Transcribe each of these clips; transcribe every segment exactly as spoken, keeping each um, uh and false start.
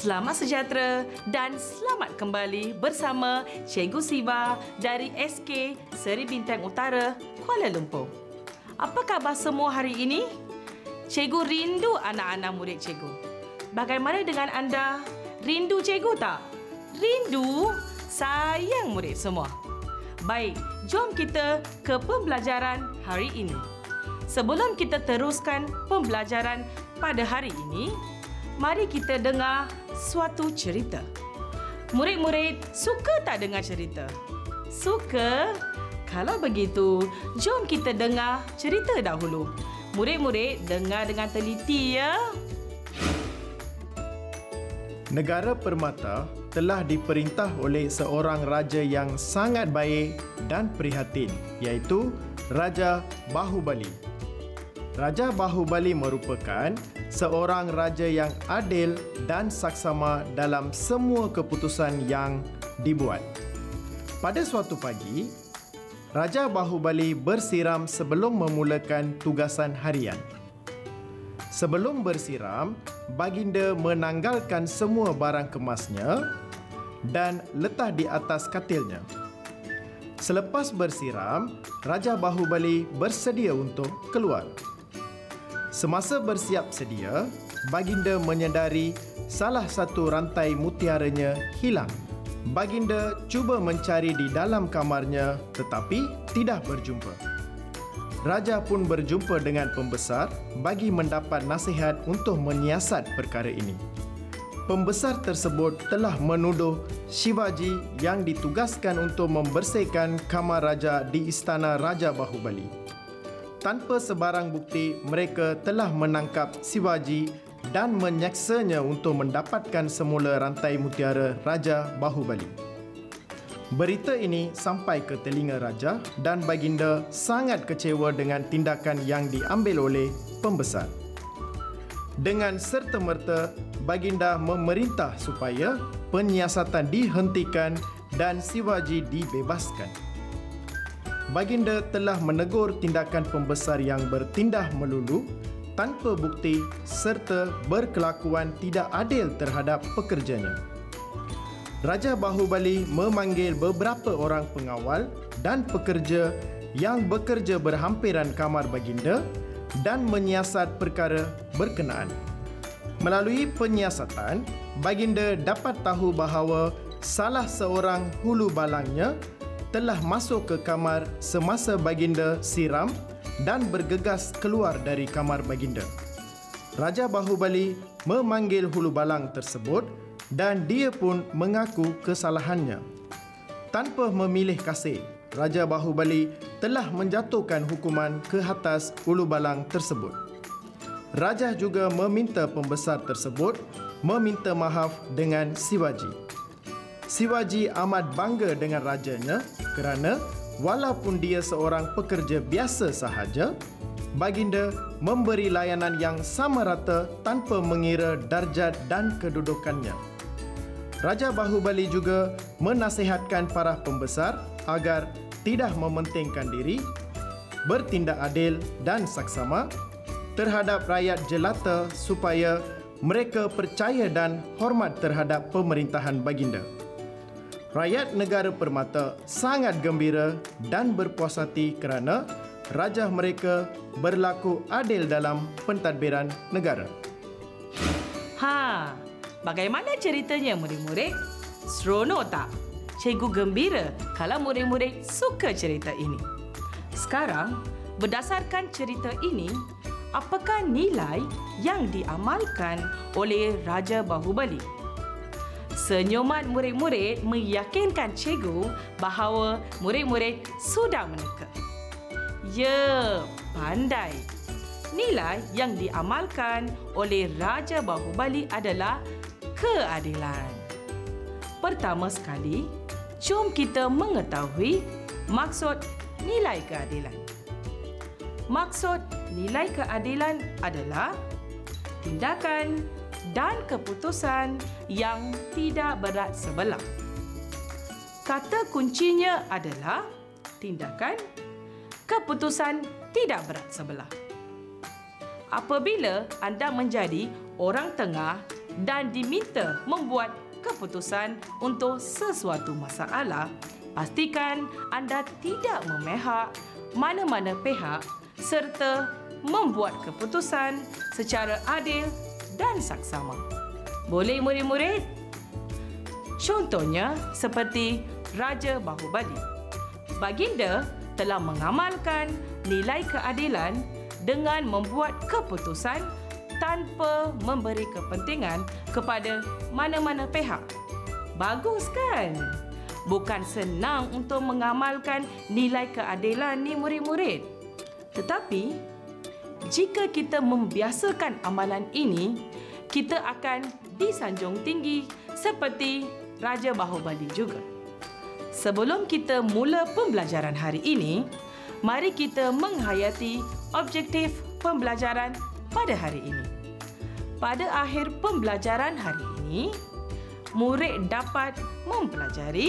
Selamat sejahtera dan selamat kembali bersama Cikgu Siva dari S K Seri Bintang Utara, Kuala Lumpur. Apa khabar semua hari ini? Cikgu rindu anak-anak murid cikgu. Bagaimana dengan anda? Rindu cikgu tak? Rindu? Sayang murid semua. Baik, jom kita ke pembelajaran hari ini. Sebelum kita teruskan pembelajaran pada hari ini, mari kita dengar suatu cerita. Murid-murid suka tak dengar cerita? Suka? Kalau begitu, jom kita dengar cerita dahulu. Murid-murid dengar dengan teliti ya. Negara Permata telah diperintah oleh seorang raja yang sangat baik dan prihatin, iaitu Raja Bahubali. Raja Bahubali merupakan seorang raja yang adil dan saksama dalam semua keputusan yang dibuat. Pada suatu pagi, Raja Bahubali bersiram sebelum memulakan tugasan harian. Sebelum bersiram, baginda menanggalkan semua barang kemasnya dan letak di atas katilnya. Selepas bersiram, Raja Bahubali bersedia untuk keluar. Semasa bersiap sedia, baginda menyedari salah satu rantai mutiaranya hilang. Baginda cuba mencari di dalam kamarnya tetapi tidak berjumpa. Raja pun berjumpa dengan pembesar bagi mendapat nasihat untuk menyiasat perkara ini. Pembesar tersebut telah menuduh Shivaji yang ditugaskan untuk membersihkan kamar raja di istana Raja Bahubali. Tanpa sebarang bukti, mereka telah menangkap Shivaji dan menyaksanya untuk mendapatkan semula rantai mutiara Raja Bahubali. Berita ini sampai ke telinga raja dan baginda sangat kecewa dengan tindakan yang diambil oleh pembesar. Dengan serta-merta, baginda memerintah supaya penyiasatan dihentikan dan Shivaji dibebaskan. Baginda telah menegur tindakan pembesar yang bertindak melulu, tanpa bukti serta berkelakuan tidak adil terhadap pekerjanya. Raja Bahubali memanggil beberapa orang pengawal dan pekerja yang bekerja berhampiran kamar baginda dan menyiasat perkara berkenaan. Melalui penyiasatan, baginda dapat tahu bahawa salah seorang hulu balangnya telah masuk ke kamar semasa baginda siram dan bergegas keluar dari kamar baginda. Raja Bahubali memanggil hulu balang tersebut dan dia pun mengaku kesalahannya. Tanpa memilih kasih, Raja Bahubali telah menjatuhkan hukuman ke atas hulu balang tersebut. Raja juga meminta pembesar tersebut meminta maaf dengan Shivaji. Shivaji amat bangga dengan rajanya kerana walaupun dia seorang pekerja biasa sahaja, baginda memberi layanan yang sama rata tanpa mengira darjat dan kedudukannya. Raja Bahubali juga menasihatkan para pembesar agar tidak mementingkan diri, bertindak adil dan saksama terhadap rakyat jelata supaya mereka percaya dan hormat terhadap pemerintahan baginda. Rakyat negara Permata sangat gembira dan berpuas hati kerana raja mereka berlaku adil dalam pentadbiran negara. Ha, bagaimana ceritanya murid-murid? Seronok tak? Cikgu gembira kalau murid-murid suka cerita ini. Sekarang, berdasarkan cerita ini, apakah nilai yang diamalkan oleh Raja Bahubali? Senyuman murid-murid meyakinkan cikgu bahawa murid-murid sudah meneka. Ya, pandai. Nilai yang diamalkan oleh Raja Bahubali adalah keadilan. Pertama sekali, jom kita mengetahui maksud nilai keadilan. Maksud nilai keadilan adalah tindakan dan keputusan yang tidak berat sebelah. Kata kuncinya adalah tindakan, keputusan tidak berat sebelah. Apabila anda menjadi orang tengah dan diminta membuat keputusan untuk sesuatu masalah, pastikan anda tidak memihak mana-mana pihak serta membuat keputusan secara adil dan saksama. Boleh murid-murid? Contohnya seperti Raja Bahubali. Baginda telah mengamalkan nilai keadilan dengan membuat keputusan tanpa memberi kepentingan kepada mana-mana pihak. Bagus kan? Bukan senang untuk mengamalkan nilai keadilan ni murid-murid. Tetapi, jika kita membiasakan amalan ini, kita akan disanjung tinggi seperti Raja Bahubali juga. Sebelum kita mula pembelajaran hari ini, mari kita menghayati objektif pembelajaran pada hari ini. Pada akhir pembelajaran hari ini, murid dapat mempelajari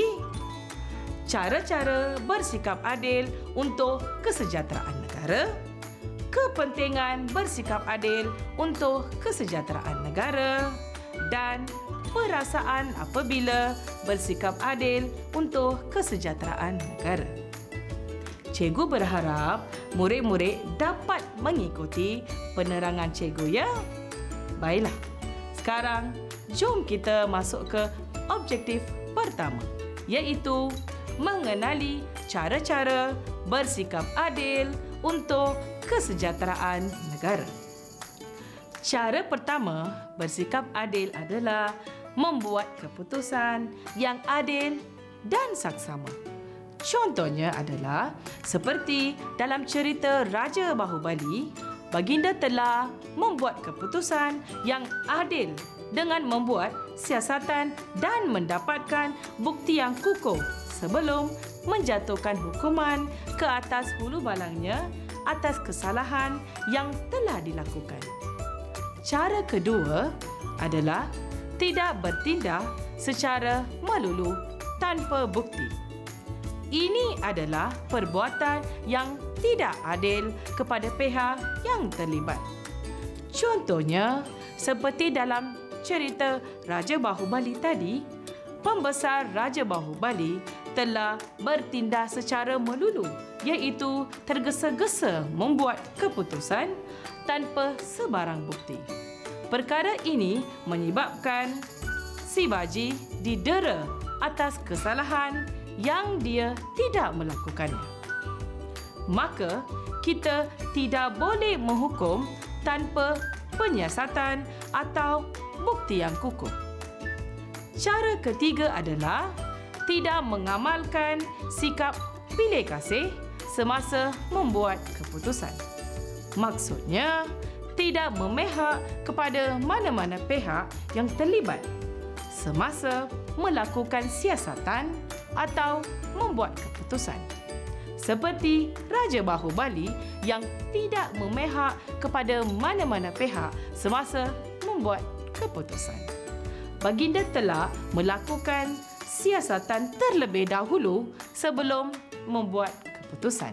cara-cara bersikap adil untuk kesejahteraan negara, kepentingan bersikap adil untuk kesejahteraan negara dan perasaan apabila bersikap adil untuk kesejahteraan negara. Cikgu berharap murid-murid dapat mengikuti penerangan cikgu ya. Baiklah, sekarang jom kita masuk ke objektif pertama, iaitu mengenali cara-cara bersikap adil untuk kesejahteraan negara. Cara pertama bersikap adil adalah membuat keputusan yang adil dan saksama. Contohnya adalah seperti dalam cerita Raja Bahubali, baginda telah membuat keputusan yang adil dengan membuat siasatan dan mendapatkan bukti yang kukuh sebelum menjatuhkan hukuman ke atas hulu balangnya atas kesalahan yang telah dilakukan. Cara kedua adalah tidak bertindak secara melulu tanpa bukti. Ini adalah perbuatan yang tidak adil kepada pihak yang terlibat. Contohnya, seperti dalam cerita Raja Bahubali tadi, pembesar Raja Bahubali telah bertindak secara melulu, iaitu tergesa-gesa membuat keputusan tanpa sebarang bukti. Perkara ini menyebabkan Shivaji didera atas kesalahan yang dia tidak melakukannya. Maka, kita tidak boleh menghukum tanpa penyiasatan atau bukti yang kukuh. Cara ketiga adalah tidak mengamalkan sikap pilih kasih semasa membuat keputusan. Maksudnya, tidak memihak kepada mana-mana pihak yang terlibat semasa melakukan siasatan atau membuat keputusan. Seperti Raja Bahubali yang tidak memihak kepada mana-mana pihak semasa membuat keputusan. Baginda telah melakukan siasatan terlebih dahulu sebelum membuat keputusan.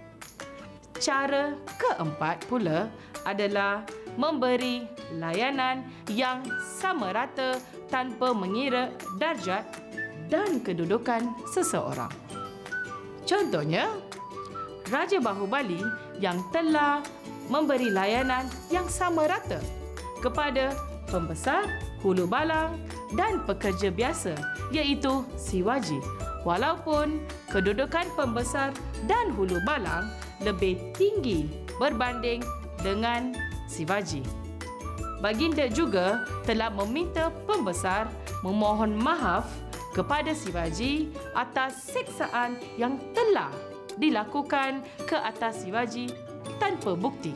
Cara keempat pula adalah memberi layanan yang sama rata tanpa mengira darjat dan kedudukan seseorang. Contohnya, Raja Bahubali yang telah memberi layanan yang sama rata kepada pembesar, hulu balang dan pekerja biasa, iaitu Shivaji, walaupun kedudukan pembesar dan hulu balang lebih tinggi berbanding dengan Shivaji. Baginda juga telah meminta pembesar memohon maaf kepada Shivaji atas siksaan yang telah dilakukan ke atas Shivaji tanpa bukti.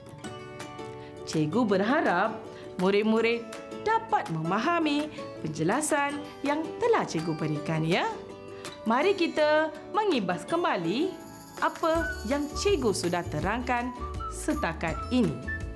Cikgu berharap murid-murid dapat memahami penjelasan yang telah cikgu berikan ya. Mari kita mengibas kembali apa yang cikgu sudah terangkan setakat ini.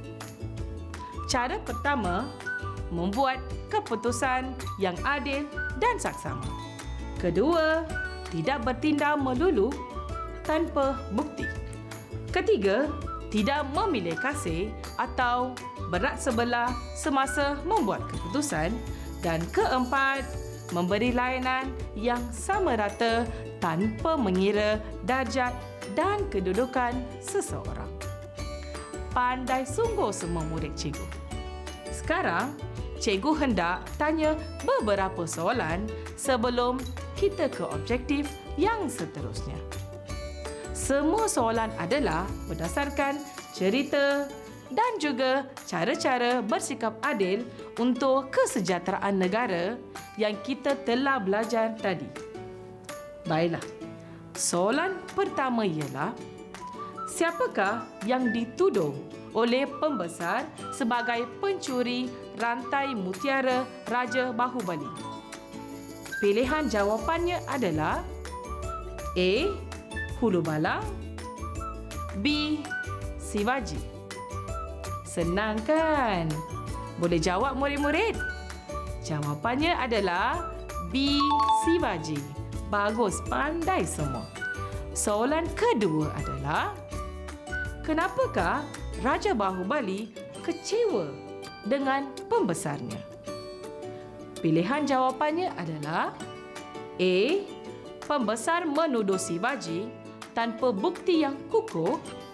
Cara pertama, membuat keputusan yang adil dan saksama. Kedua, tidak bertindak melulu tanpa bukti. Ketiga, tidak memilih kasih atau berat sebelah semasa membuat keputusan. Dan keempat, memberi layanan yang sama rata tanpa mengira darjat dan kedudukan seseorang. Pandai sungguh semua murid cikgu. Sekarang, cikgu hendak tanya beberapa soalan sebelum kita ke objektif yang seterusnya. Semua soalan adalah berdasarkan cerita dan juga cara-cara bersikap adil untuk kesejahteraan negara yang kita telah belajar tadi. Baiklah, soalan pertama ialah, siapakah yang dituduh oleh pembesar sebagai pencuri rantai mutiara Raja Bahubali? Pilihan jawapannya adalah A. Hulu Balang, B. Sivaji. Senang kan? Boleh jawab murid-murid? Jawapannya adalah B. Sivaji. Bagus, pandai semua. Soalan kedua adalah, kenapakah Raja Bahubali kecewa dengan pembesarnya? Pilihan jawapannya adalah A. Pembesar menuduh Sivaji tanpa bukti yang kukuh,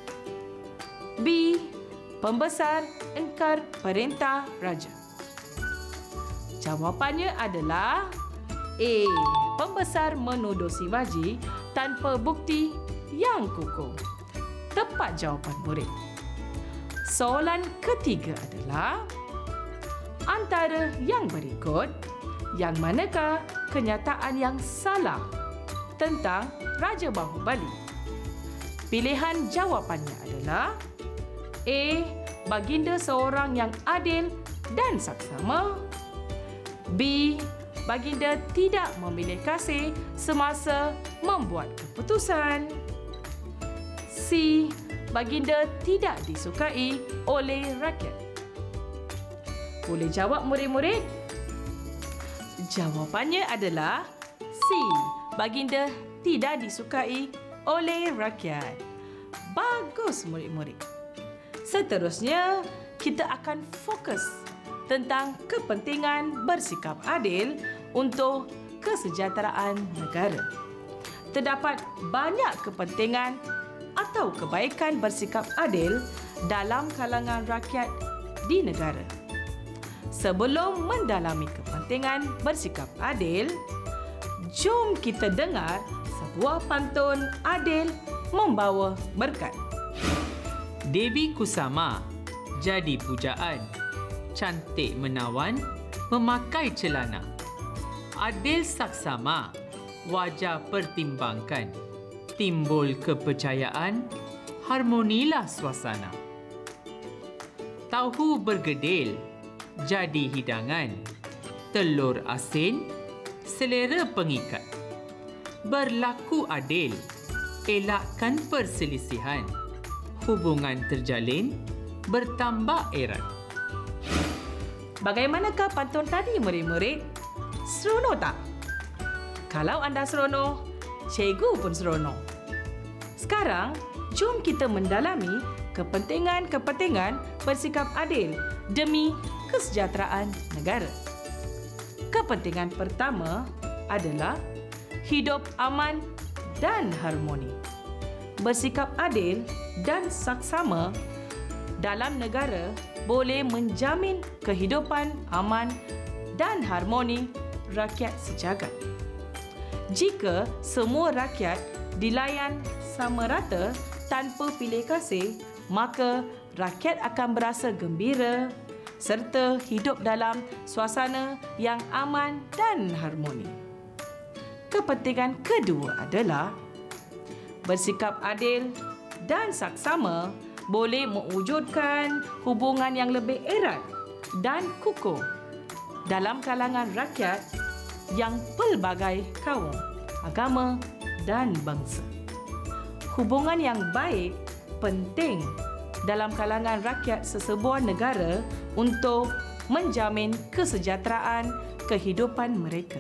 B. Pembesar engkar perintah raja. Jawapannya adalah A. Pembesar menuduh Sivaji tanpa bukti yang kukuh. Tepat jawapan murid. Soalan ketiga adalah, antara yang berikut, yang manakah kenyataan yang salah tentang Raja Bahubali? Pilihan jawapannya adalah A. Baginda seorang yang adil dan saksama, B. Baginda tidak memilih kasih semasa membuat keputusan, C. Baginda tidak disukai oleh rakyat. Boleh jawab murid-murid? Jawapannya adalah C. Baginda tidak disukai oleh rakyat. Bagus murid-murid. Seterusnya, kita akan fokus tentang kepentingan bersikap adil untuk kesejahteraan negara. Terdapat banyak kepentingan atau kebaikan bersikap adil dalam kalangan rakyat di negara. Sebelum mendalami kepentingan bersikap adil, jom kita dengar sebuah pantun adil membawa berkat. Devi Kusama jadi pujaan, cantik menawan, memakai celana. Adil saksama, wajar pertimbangkan. Timbul kepercayaan, harmonilah suasana. Tahu bergedil, jadi hidangan. Telur asin, selera pengikat. Berlaku adil, elakkan perselisihan. Hubungan terjalin, bertambah erat. Bagaimanakah pantun tadi murid-murid? Seronok tak? Kalau anda seronok, cikgu pun seronok. Sekarang, jom kita mendalami kepentingan-kepentingan bersikap adil demi kesejahteraan negara. Kepentingan pertama adalah hidup aman dan harmoni. Bersikap adil dan saksama dalam negara boleh menjamin kehidupan aman dan harmoni rakyat sejagat. Jika semua rakyat dilayan sama rata tanpa pilih kasih, maka rakyat akan berasa gembira serta hidup dalam suasana yang aman dan harmoni. Kepentingan kedua adalah bersikap adil dan saksama boleh mewujudkan hubungan yang lebih erat dan kukuh dalam kalangan rakyat yang pelbagai kaum, agama dan bangsa. Hubungan yang baik penting dalam kalangan rakyat sesebuah negara untuk menjamin kesejahteraan kehidupan mereka.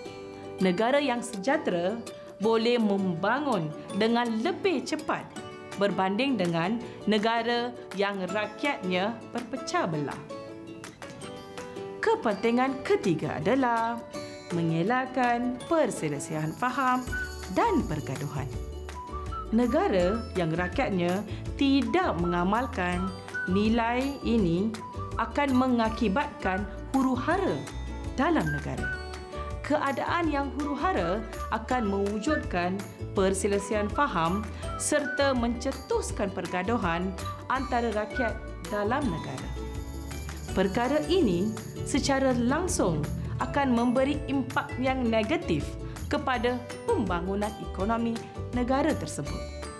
Negara yang sejahtera boleh membangun dengan lebih cepat berbanding dengan negara yang rakyatnya berpecah belah. Kepentingan ketiga adalah mengelakkan perselisihan faham dan pergaduhan. Negara yang rakyatnya tidak mengamalkan nilai ini akan mengakibatkan huru-hara dalam negara. Keadaan yang huru-hara akan mewujudkan perselisihan faham serta mencetuskan pergaduhan antara rakyat dalam negara. Perkara ini secara langsung akan memberi impak yang negatif kepada pembangunan ekonomi negara tersebut.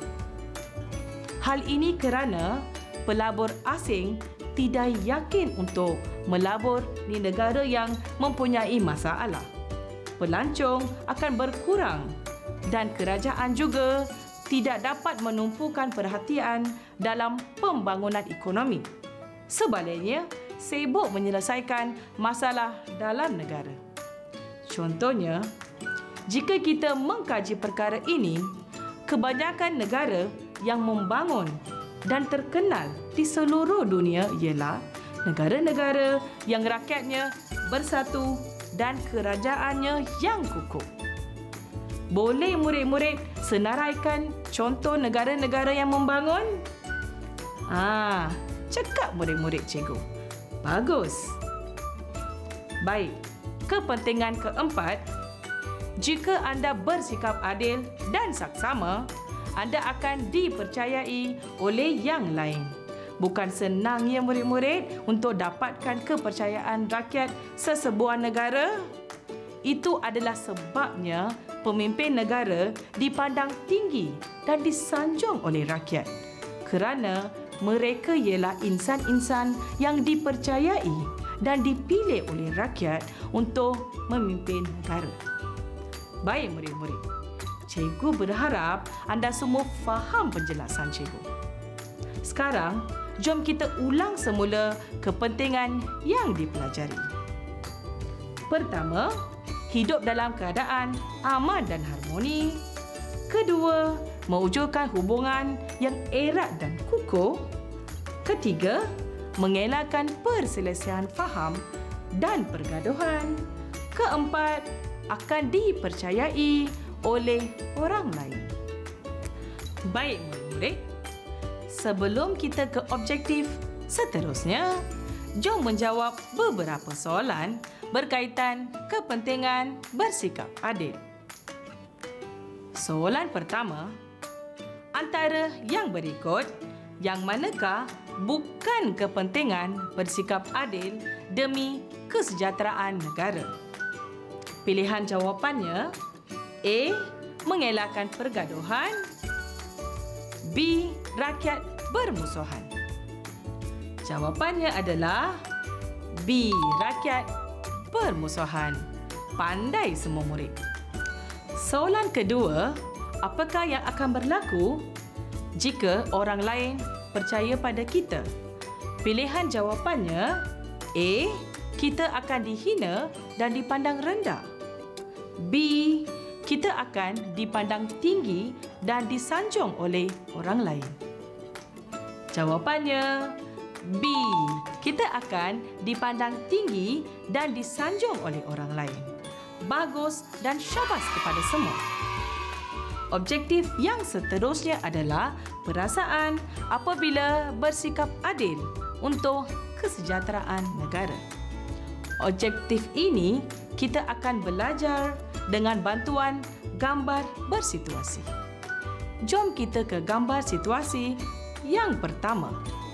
Hal ini kerana pelabur asing tidak yakin untuk melabur di negara yang mempunyai masalah. Pelancong akan berkurang dan kerajaan juga tidak dapat menumpukan perhatian dalam pembangunan ekonomi. Sebaliknya, sibuk menyelesaikan masalah dalam negara. Contohnya, jika kita mengkaji perkara ini, kebanyakan negara yang membangun dan terkenal di seluruh dunia ialah negara-negara yang rakyatnya bersatu dan kerajaannya yang kukuh. Boleh murid-murid senaraikan contoh negara-negara yang membangun? Ah, cakap murid-murid cikgu. Bagus. Baik, kepentingan keempat, jika anda bersikap adil dan saksama, anda akan dipercayai oleh yang lain. Bukan senang ya murid-murid untuk dapatkan kepercayaan rakyat sesebuah negara. Itu adalah sebabnya pemimpin negara dipandang tinggi dan disanjung oleh rakyat. Kerana mereka ialah insan-insan yang dipercayai dan dipilih oleh rakyat untuk memimpin negara. Baik murid-murid, cikgu berharap anda semua faham penjelasan cikgu. Sekarang, jom kita ulang semula kepentingan yang dipelajari. Pertama, hidup dalam keadaan aman dan harmoni. Kedua, mewujudkan hubungan yang erat dan kukuh. Ketiga, mengelakkan perselisihan faham dan pergaduhan. Keempat, akan dipercayai oleh orang lain. Baik murid-murid, sebelum kita ke objektif seterusnya, jom menjawab beberapa soalan berkaitan kepentingan bersikap adil. Soalan pertama, antara yang berikut, yang manakah bukan kepentingan bersikap adil demi kesejahteraan negara? Pilihan jawapannya A. Mengelakkan pergaduhan, B. Rakyat bermusuhan. Jawapannya adalah B. Rakyat bermusuhan. Pandai semua murid. Soalan kedua, apakah yang akan berlaku jika orang lain percaya pada kita? Pilihan jawapannya A. Kita akan dihina dan dipandang rendah. B. Kita akan dipandang tinggi dan disanjung oleh orang lain. Jawapannya B. Kita akan dipandang tinggi dan disanjung oleh orang lain. Bagus dan syabas kepada semua. Objektif yang seterusnya adalah perasaan apabila bersikap adil untuk kesejahteraan negara. Objektif ini kita akan belajar dengan bantuan gambar bersituasi. Jom kita ke gambar situasi yang pertama.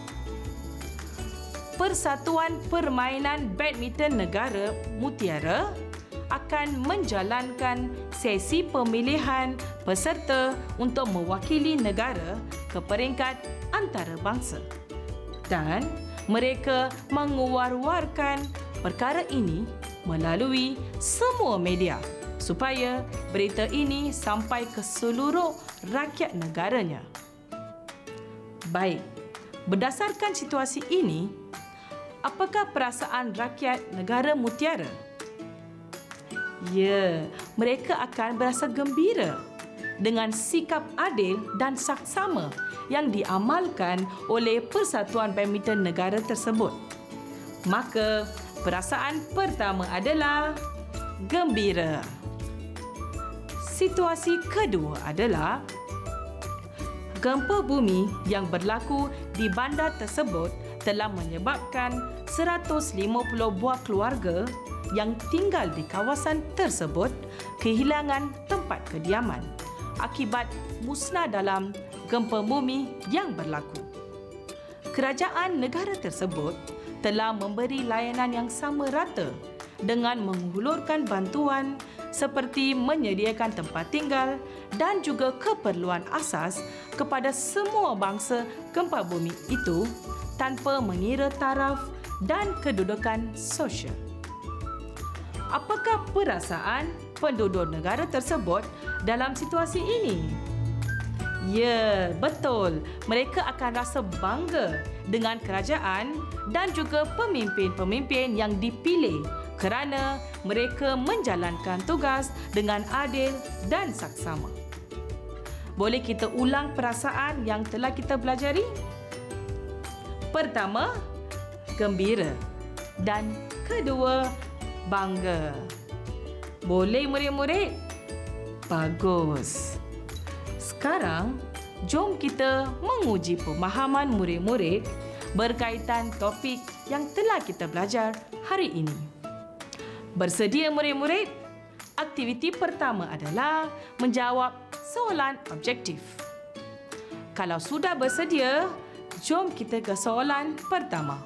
Persatuan Permainan Badminton Negara Mutiara akan menjalankan sesi pemilihan peserta untuk mewakili negara ke peringkat antarabangsa. Dan mereka menguar-warkan perkara ini melalui semua media supaya berita ini sampai ke seluruh rakyat negaranya. Baik, berdasarkan situasi ini, apakah perasaan rakyat negara Mutiara? Ya, mereka akan berasa gembira dengan sikap adil dan saksama yang diamalkan oleh Persatuan Badminton Negara tersebut. Maka, perasaan pertama adalah gembira. Situasi kedua adalah gempa bumi yang berlaku di bandar tersebut telah menyebabkan seratus lima puluh buah keluarga yang tinggal di kawasan tersebut kehilangan tempat kediaman akibat musnah dalam gempa bumi yang berlaku. Kerajaan negara tersebut telah memberi layanan yang sama rata dengan menghulurkan bantuan seperti menyediakan tempat tinggal dan juga keperluan asas kepada semua bangsa gempa bumi itu tanpa mengira taraf dan kedudukan sosial. Apakah perasaan penduduk negara tersebut dalam situasi ini? Ya, betul. Mereka akan rasa bangga dengan kerajaan dan juga pemimpin-pemimpin yang dipilih kerana mereka menjalankan tugas dengan adil dan saksama. Boleh kita ulang perasaan yang telah kita pelajari? Pertama, gembira, dan kedua, bangga. Boleh murid-murid? Bagus. Sekarang, jom kita menguji pemahaman murid-murid berkaitan topik yang telah kita belajar hari ini. Bersedia murid-murid? Aktiviti pertama adalah menjawab soalan objektif. Kalau sudah bersedia, jom kita ke soalan pertama.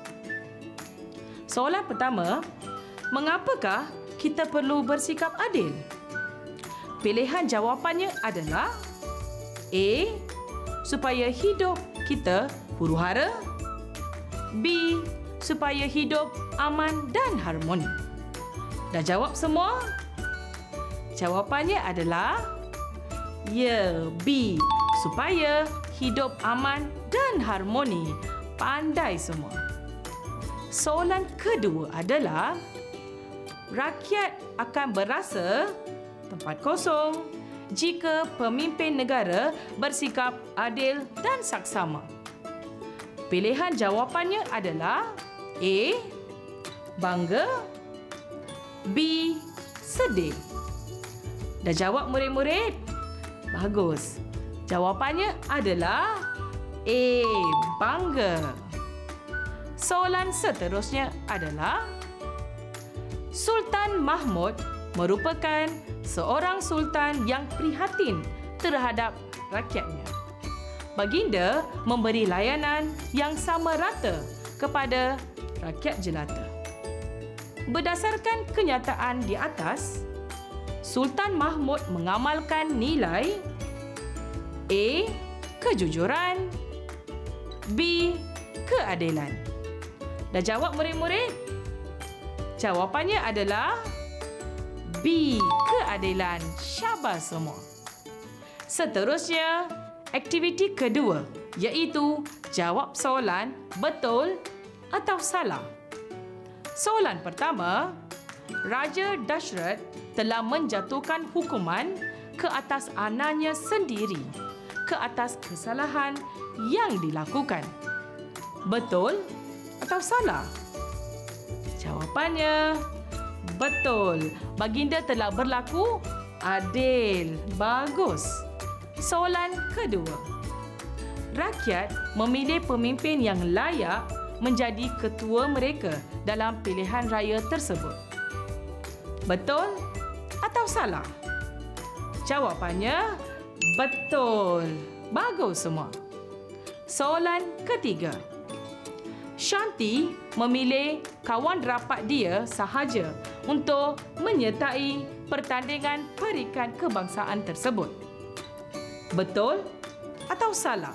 Soalan pertama, mengapakah kita perlu bersikap adil? Pilihan jawapannya adalah A. Supaya hidup kita huru-hara. B. Supaya hidup aman dan harmoni. Dah jawab semua? Jawapannya adalah ya, B. Supaya hidup aman dan harmoni. Pandai semua. Soalan kedua adalah rakyat akan berasa tempat kosong jika pemimpin negara bersikap adil dan saksama. Pilihan jawapannya adalah A. Bangga. B. Sedih. Dah jawab murid-murid? Bagus. Jawapannya adalah A. Bangga. Soalan seterusnya adalah Sultan Mahmud merupakan seorang sultan yang prihatin terhadap rakyatnya. Baginda memberi layanan yang sama rata kepada rakyat jelata. Berdasarkan kenyataan di atas, Sultan Mahmud mengamalkan nilai A. Kejujuran. B. Keadilan. Dah jawab murid-murid? Jawapannya adalah B. Keadilan. Syabas semua. Seterusnya, aktiviti kedua iaitu jawab soalan betul atau salah. Soalan pertama, Raja Dashrath telah menjatuhkan hukuman ke atas anaknya sendiri ke atas kesalahan yang dilakukan. Betul atau salah? Jawapannya betul. Baginda telah berlaku adil. Bagus. Soalan kedua. Rakyat memilih pemimpin yang layak menjadi ketua mereka dalam pilihan raya tersebut. Betul atau salah? Jawapannya betul. Bagus semua. Soalan ketiga. Shanti memilih kawan rapat dia sahaja untuk menyertai pertandingan perikan kebangsaan tersebut. Betul atau salah?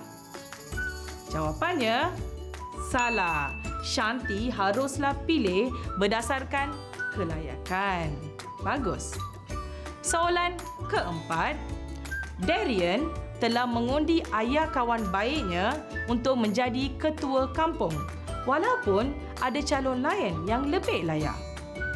Jawapannya salah. Shanti haruslah pilih berdasarkan kelayakan. Bagus. Soalan keempat. Darian telah mengundi ayah kawan baiknya untuk menjadi ketua kampung walaupun ada calon lain yang lebih layak.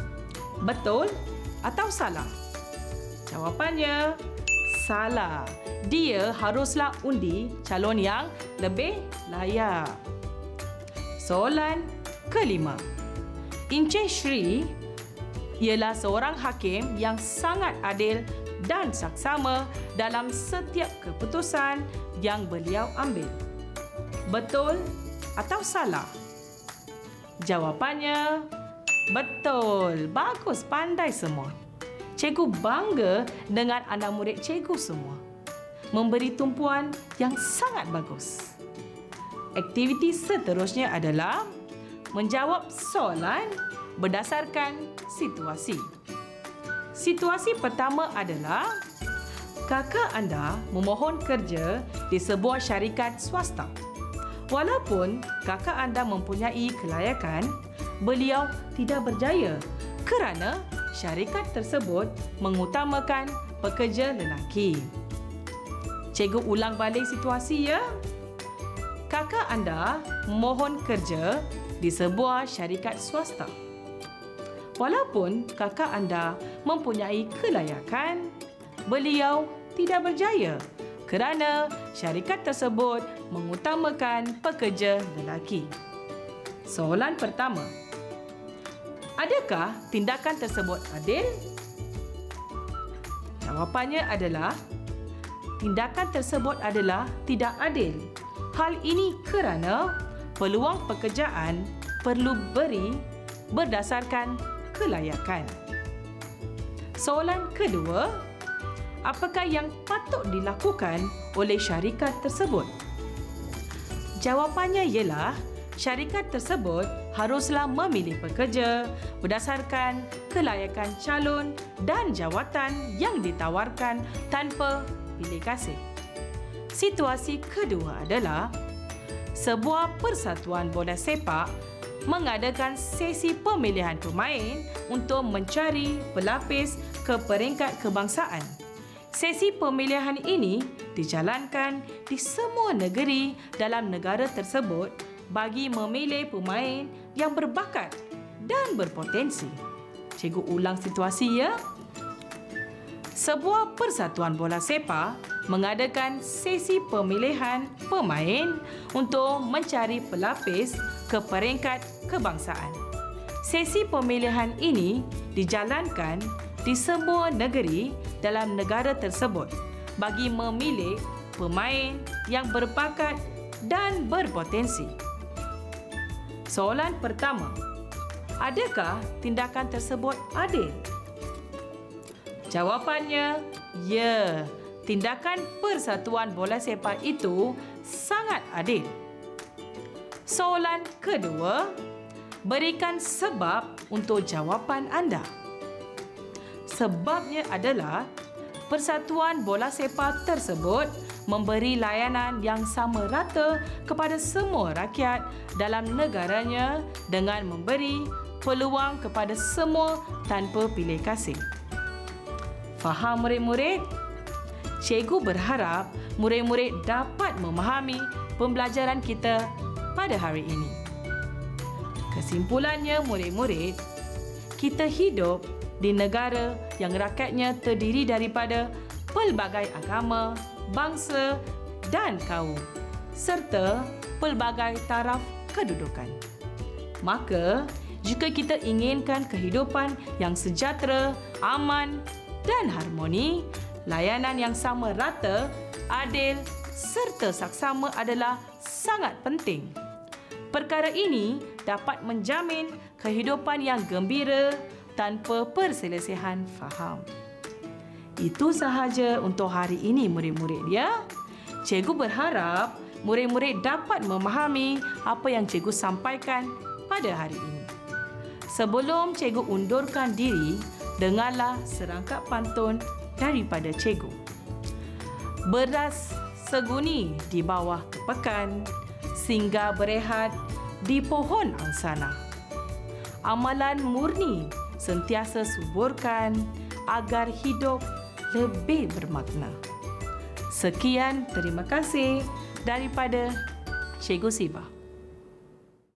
Betul atau salah? Jawapannya salah. dia haruslah undi calon yang lebih layak. Soalan kelima. Encik Sri ialah seorang hakim yang sangat adil dan saksama dalam setiap keputusan yang beliau ambil. Betul atau salah? Jawapannya betul. Bagus, pandai semua. Cikgu bangga dengan anak murid cikgu semua. Memberi tumpuan yang sangat bagus. Aktiviti seterusnya adalah menjawab soalan berdasarkan situasi. Situasi pertama adalah kakak anda memohon kerja di sebuah syarikat swasta. Walaupun kakak anda mempunyai kelayakan, beliau tidak berjaya kerana syarikat tersebut mengutamakan pekerja lelaki. Cikgu ulang balik situasi ya. Kakak anda memohon kerja di sebuah syarikat swasta. Walaupun kakak anda mempunyai kelayakan, beliau tidak berjaya kerana syarikat tersebut mengutamakan pekerja lelaki. Soalan pertama. Adakah tindakan tersebut adil? Jawapannya adalah tindakan tersebut adalah tidak adil. Hal ini kerana peluang pekerjaan perlu beri berdasarkan kelayakan. Soalan kedua, apakah yang patut dilakukan oleh syarikat tersebut? Jawapannya ialah syarikat tersebut haruslah memilih pekerja berdasarkan kelayakan calon dan jawatan yang ditawarkan tanpa pilih kasih. Situasi kedua adalah sebuah persatuan bola sepak mengadakan sesi pemilihan pemain untuk mencari pelapis ke peringkat kebangsaan. Sesi pemilihan ini dijalankan di semua negeri dalam negara tersebut bagi memilih pemain yang berbakat dan berpotensi. Cikgu ulang situasi ya. Sebuah persatuan bola sepak mengadakan sesi pemilihan pemain untuk mencari pelapis ke peringkat kebangsaan. Sesi pemilihan ini dijalankan di semua negeri dalam negara tersebut bagi memilih pemain yang berbakat dan berpotensi. Soalan pertama, adakah tindakan tersebut adil? Jawapannya, ya. Tindakan persatuan bola sepak itu sangat adil. Soalan kedua, berikan sebab untuk jawapan anda. Sebabnya adalah persatuan bola sepak tersebut memberi layanan yang sama rata kepada semua rakyat dalam negaranya dengan memberi peluang kepada semua tanpa pilih kasih. Faham murid-murid? Cikgu berharap murid-murid dapat memahami pembelajaran kita pada hari ini. Kesimpulannya murid-murid, kita hidup di negara yang rakyatnya terdiri daripada pelbagai agama, bangsa dan kaum serta pelbagai taraf kedudukan. Maka, jika kita inginkan kehidupan yang sejahtera, aman dan harmoni, layanan yang sama rata, adil serta saksama adalah sangat penting. Perkara ini dapat menjamin kehidupan yang gembira tanpa perselisihan faham. Itu sahaja untuk hari ini murid-murid ya. Cikgu berharap murid-murid dapat memahami apa yang cikgu sampaikan pada hari ini. Sebelum cikgu undurkan diri, dengarlah serangkap pantun daripada cikgu. Beras seguni di bawah kepekan, singgah berehat di pohon angsana. Amalan murni sentiasa suburkan agar hidup lebih bermakna. Sekian, terima kasih daripada Cikgu Siva.